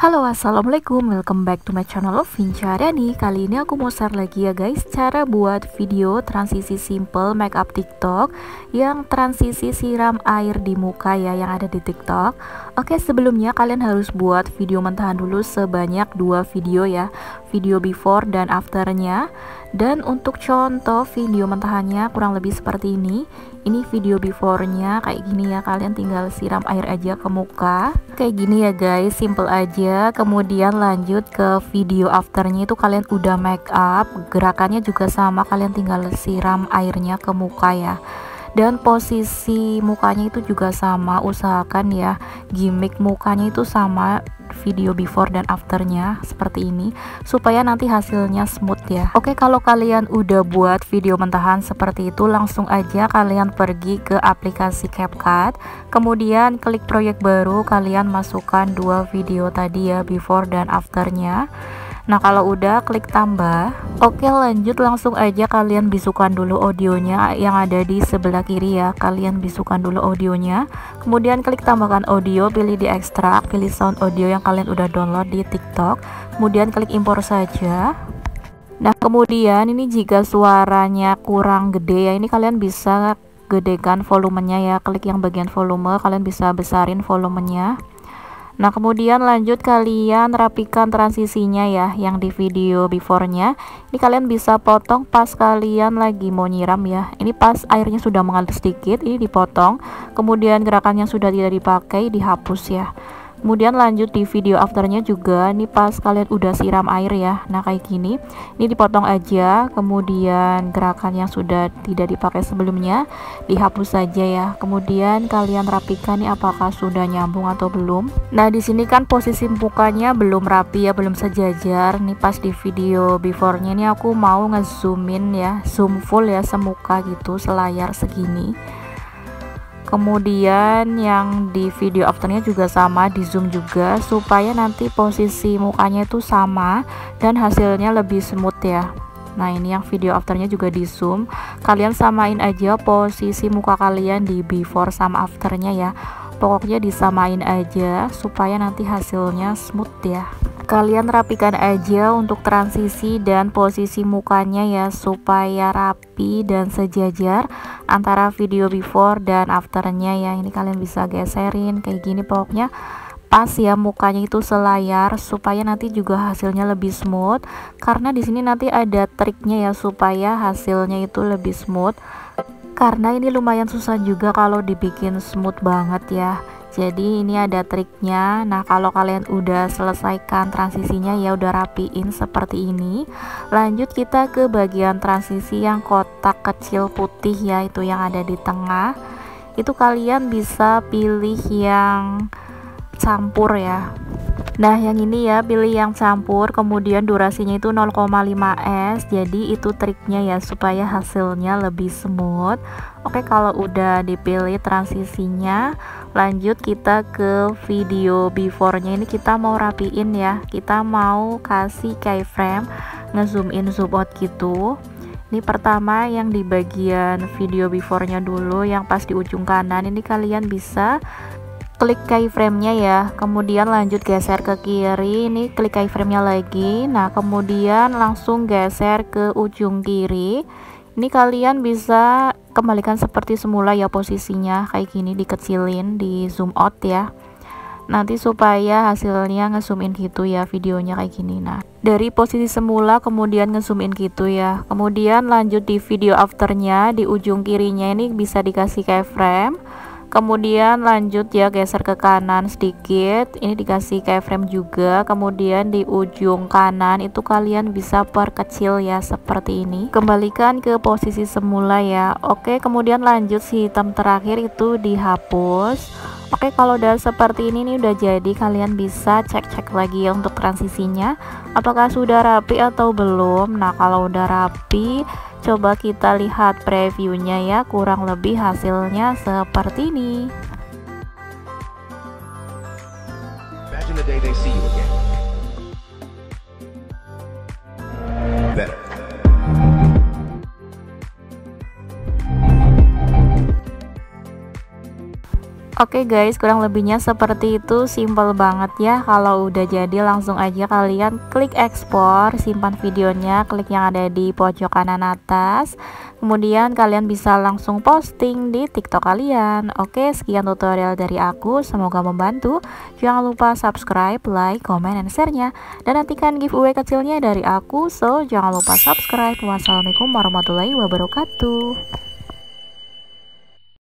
Halo, assalamualaikum, welcome back to my channel Vinca Dani. Kali ini aku mau share lagi ya guys, cara buat video transisi simple makeup TikTok yang transisi siram air di muka ya, yang ada di TikTok. Oke, sebelumnya kalian harus buat video mentahan dulu sebanyak 2 video ya, video before dan afternya. Dan untuk contoh video mentahannya kurang lebih seperti ini. Ini video beforenya kayak gini ya, kalian tinggal siram air aja ke muka kayak gini ya guys, simple aja. Kemudian lanjut ke video afternya, itu kalian udah make up, gerakannya juga sama, kalian tinggal siram airnya ke muka ya. Dan posisi mukanya itu juga sama, usahakan ya gimmick mukanya itu sama video before dan afternya seperti ini supaya nanti hasilnya smooth ya. Oke, kalau kalian udah buat video mentahan seperti itu, langsung aja kalian pergi ke aplikasi CapCut, kemudian klik proyek baru, kalian masukkan 2 video tadi ya, before dan afternya. Nah, kalau udah klik tambah. Oke, lanjut langsung aja kalian bisukan dulu audionya yang ada di sebelah kiri ya. Kalian bisukan dulu audionya. Kemudian klik tambahkan audio, pilih di ekstrak, pilih sound audio yang kalian udah download di TikTok. Kemudian klik impor saja. Nah, kemudian ini jika suaranya kurang gede ya, ini kalian bisa gedekan volumenya ya. Klik yang bagian volume, kalian bisa besarin volumenya. Nah, kemudian lanjut kalian rapikan transisinya ya, yang di video beforenya. Ini kalian bisa potong pas kalian lagi mau nyiram ya. Ini pas airnya sudah mengalir sedikit, ini dipotong. Kemudian gerakan yang sudah tidak dipakai dihapus ya. Kemudian lanjut di video afternya juga, ini pas kalian udah siram air ya. Nah, kayak gini, ini dipotong aja. Kemudian gerakan yang sudah tidak dipakai sebelumnya dihapus saja ya. Kemudian kalian rapikan nih apakah sudah nyambung atau belum. Nah, di sini kan posisi mukanya belum rapi ya, belum sejajar. Nih pas di video beforenya ini aku mau ngezoomin ya, zoom full ya semuka gitu, selayar segini. Kemudian yang di video afternya juga sama, di zoom juga supaya nanti posisi mukanya itu sama dan hasilnya lebih smooth ya. Nah, ini yang video afternya juga di zoom, kalian samain aja posisi muka kalian di before sama afternya ya. Pokoknya disamain aja supaya nanti hasilnya smooth ya. Kalian rapikan aja untuk transisi dan posisi mukanya ya, supaya rapi dan sejajar antara video before dan afternya ya. Ini kalian bisa geserin kayak gini, pokoknya pas ya mukanya itu selayar supaya nanti juga hasilnya lebih smooth. Karena di sini nanti ada triknya ya supaya hasilnya itu lebih smooth. Karena ini lumayan susah juga kalau dibikin smooth banget ya. Jadi ini ada triknya. Nah, kalau kalian udah selesaikan transisinya ya, udah rapiin seperti ini, lanjut kita ke bagian transisi yang kotak kecil putih ya, itu yang ada di tengah. Itu kalian bisa pilih yang campur ya. Nah, yang ini ya, pilih yang campur, kemudian durasinya itu 0,5s. Jadi itu triknya ya supaya hasilnya lebih smooth. Oke, kalau udah dipilih transisinya, lanjut kita ke video beforenya. Ini kita mau rapiin ya, kita mau kasih keyframe, ngezoom in zoom out gitu. Ini pertama yang di bagian video beforenya dulu, yang pas di ujung kanan. Ini kalian bisa klik keyframe-nya ya, kemudian lanjut geser ke kiri, ini klik keyframe-nya lagi. Nah, kemudian langsung geser ke ujung kiri. Ini kalian bisa kembalikan seperti semula ya posisinya, kayak gini, dikecilin, di zoom out ya. Nanti supaya hasilnya ngezoom in gitu ya, videonya kayak gini. Nah, dari posisi semula kemudian ngezoom in gitu ya. Kemudian lanjut di video afternya, di ujung kirinya ini bisa dikasih keyframe. Kemudian lanjut ya, geser ke kanan sedikit, ini dikasih keyframe juga. Kemudian di ujung kanan itu kalian bisa perkecil ya, seperti ini, kembalikan ke posisi semula ya. Oke, kemudian lanjut si hitam terakhir itu dihapus. Oke, kalau udah seperti ini nih udah jadi, kalian bisa cek-cek lagi ya untuk transisinya apakah sudah rapi atau belum. Nah, kalau udah rapi, coba kita lihat previewnya ya, kurang lebih hasilnya seperti ini. Imagine the day they see you again. Better. Oke guys, kurang lebihnya seperti itu, simple banget ya. Kalau udah jadi langsung aja kalian klik ekspor, simpan videonya, klik yang ada di pojok kanan atas. Kemudian kalian bisa langsung posting di TikTok kalian. Oke, sekian tutorial dari aku, semoga membantu. Jangan lupa subscribe, like, comment, dan share-nya. Dan nantikan giveaway kecilnya dari aku, so jangan lupa subscribe. Wassalamualaikum warahmatullahi wabarakatuh.